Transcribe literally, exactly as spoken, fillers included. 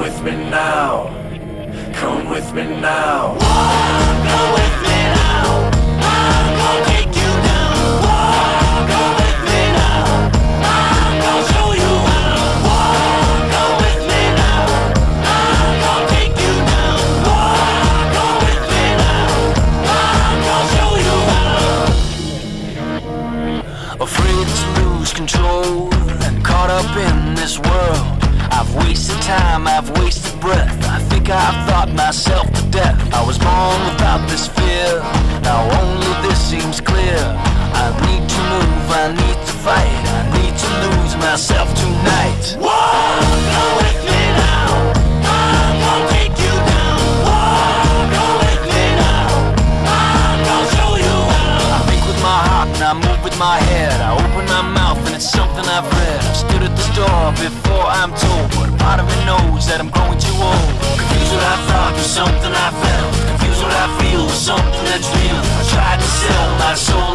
with me now. Come with me now. Walk, go with me now. I'm gonna take you down. Walk, go with me now. I'm gonna show you how. Walk, go with me now. I'm gonna take you down. Walk, go with me now. I'm gonna show you how. Afraid to lose control and caught up in this world. I've wasted time, I've wasted breath. I think I've thought myself to death. I was born without this fear. Now only this seems clear. I need to move, I need to fight. I need to lose myself tonight. Walk, go with me now. I'm gonna take you down. Walk, go with me now. I'm gonna show you how. I think with my heart and I move with my head. I open my mouth and it's something I've read. I've stood at this door before I'm told, but a part of me knows that I'm growing too old. Confused what I thought with something I felt. Confused what I feel with something that's real. I tried to sell my soul